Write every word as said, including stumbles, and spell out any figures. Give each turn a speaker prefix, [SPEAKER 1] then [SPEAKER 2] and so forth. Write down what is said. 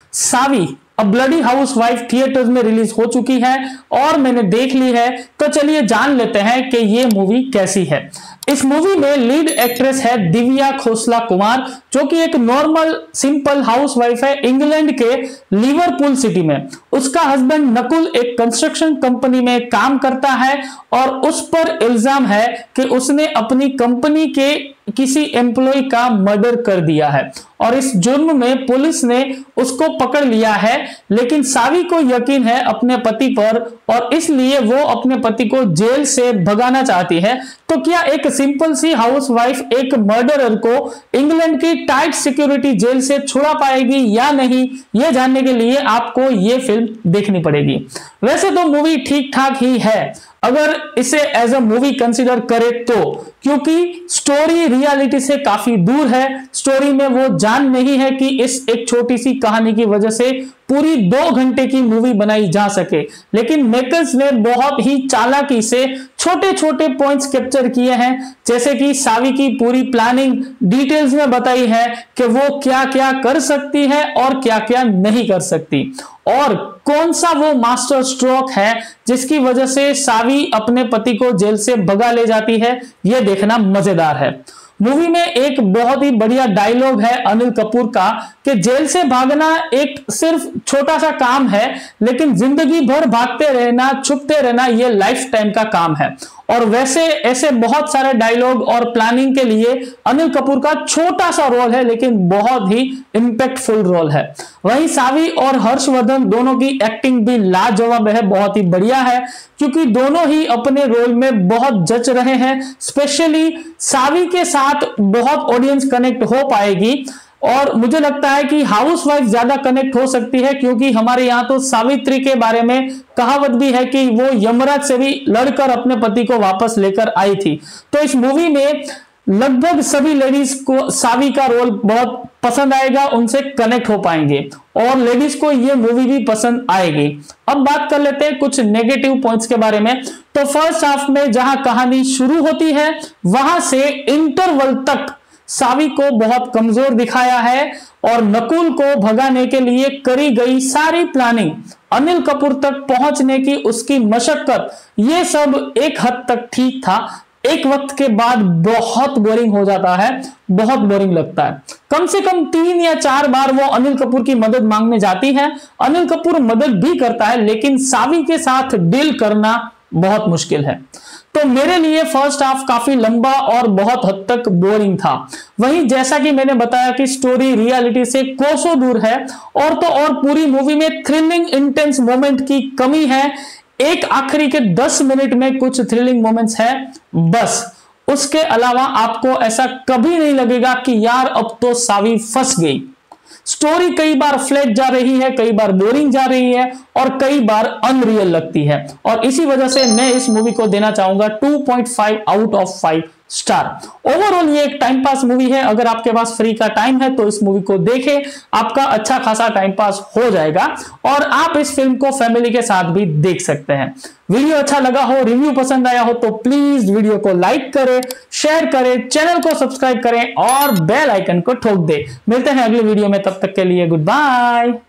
[SPEAKER 1] Saavi a bloody house wife theatres में release हो चुकी है और मैंने देख ली है। तो चलिए जान लेते हैं कि ये मूवी कैसी है। इस मूवी में लीड एक्ट्रेस है दिव्या खोसला कुमार, जो कि एक नॉर्मल सिंपल हाउसवाइफ है इंग्लैंड के लिवरपूल सिटी में। उसका हस्बैंड नकुल एक कंस्ट्रक्शन कंपनी में काम करता है और उस पर इल्जाम है कि उसने अपनी कंपनी के किसी एम्प्लॉय का मर्डर कर दिया है और इस जुर्म में पुलिस ने उसको पकड़ लिया है। लेकिन सावी को यकीन है अपने पति पर और इसलिए वो अपने पति को जेल से भगाना चाहती है। तो क्या एक सिंपल सी हाउसवाइफ एक मर्डरर को इंग्लैंड की टाइट सिक्योरिटी जेल से छुड़ा पाएगी या नहीं, यह जानने के लिए आपको यह फिल्म देखनी पड़ेगी। वैसे तो मूवी ठीक ठाक ही है अगर इसे एज अ मूवी कंसीडर करे तो, क्योंकि स्टोरी रियलिटी से काफी दूर है। स्टोरी में वो जान नहीं है कि इस एक छोटी सी कहानी की वजह से पूरी दो घंटे की मूवी बनाई जा सके। लेकिन मेकर्स ने बहुत ही चालाकी से छोटे छोटे पॉइंट्स कैप्चर किए हैं, जैसे कि सावी की पूरी प्लानिंग डिटेल्स में बताई है कि वो क्या क्या कर सकती है और क्या क्या नहीं कर सकती, और कौन सा वो मास्टर स्ट्रोक है जिसकी वजह से सावी अपने पति को जेल से भगा ले जाती है। यह देखना मजेदार है। मूवी में एक बहुत ही बढ़िया डायलॉग है अनिल कपूर का कि जेल से भागना एक सिर्फ छोटा सा काम है, लेकिन जिंदगी भर भागते रहना, छुपते रहना, यह लाइफ टाइम का काम है। और वैसे ऐसे बहुत सारे डायलॉग और प्लानिंग के लिए अनिल कपूर का छोटा सा रोल है, लेकिन बहुत ही इंपैक्टफुल रोल है। वहीं सावी और हर्षवर्धन दोनों की एक्टिंग भी लाजवाब है, बहुत ही बढ़िया है, क्योंकि दोनों ही अपने रोल में बहुत जच रहे हैं। स्पेशली सावी के साथ बहुत ऑडियंस कनेक्ट हो पाएगी और मुझे लगता है कि हाउसवाइफ ज्यादा कनेक्ट हो सकती है, क्योंकि हमारे यहाँ तो सावित्री के बारे में कहावत भी है कि वो यमराज से भी लड़कर अपने पति को वापस लेकर आई थी। तो इस मूवी में लगभग सभी लेडीज को सावी का रोल बहुत पसंद आएगा, उनसे कनेक्ट हो पाएंगे और लेडीज को ये मूवी भी पसंद आएगी। अब बात कर लेते हैं कुछ नेगेटिव पॉइंट्स के बारे में। तो फर्स्ट हाफ में जहां कहानी शुरू होती है वहां से इंटरवल तक सावी को बहुत कमजोर दिखाया है और नकुल को भगाने के लिए करी गई सारी प्लानिंग, अनिल कपूर तक पहुंचने की उसकी मशक्कत, ये सब एक हद तक ठीक था। एक वक्त के बाद बहुत बोरिंग हो जाता है, बहुत बोरिंग लगता है। कम से कम तीन या चार बार वो अनिल कपूर की मदद मांगने जाती है, अनिल कपूर मदद भी करता है, लेकिन सावी के साथ डील करना बहुत मुश्किल है। तो मेरे लिए फर्स्ट हाफ काफी लंबा और बहुत हद तक बोरिंग था। वहीं जैसा कि मैंने बताया कि स्टोरी रियलिटी से कोसों दूर है, और तो और पूरी मूवी में थ्रिलिंग इंटेंस मोमेंट की कमी है। एक आखिरी के दस मिनट में कुछ थ्रिलिंग मोमेंट्स है बस, उसके अलावा आपको ऐसा कभी नहीं लगेगा कि यार अब तो सावी फंस गई। स्टोरी कई बार फ्लैट जा रही है, कई बार बोरिंग जा रही है और कई बार अनरियल लगती है, और इसी वजह से मैं इस मूवी को देना चाहूंगा two point five out of five star. Overall ये एक टाइम पास मूवी है, अगर आपके पास फ्री का टाइम है तो इस मूवी को देखें, आपका अच्छा खासा टाइम पास हो जाएगा और आप इस फिल्म को फैमिली के साथ भी देख सकते हैं। वीडियो अच्छा लगा हो, रिव्यू पसंद आया हो तो प्लीज वीडियो को लाइक करें, शेयर करें, चैनल को सब्सक्राइब करें और बेल आइकन को ठोक दे। मिलते हैं अगले वीडियो में, तब तक के लिए गुड बाय।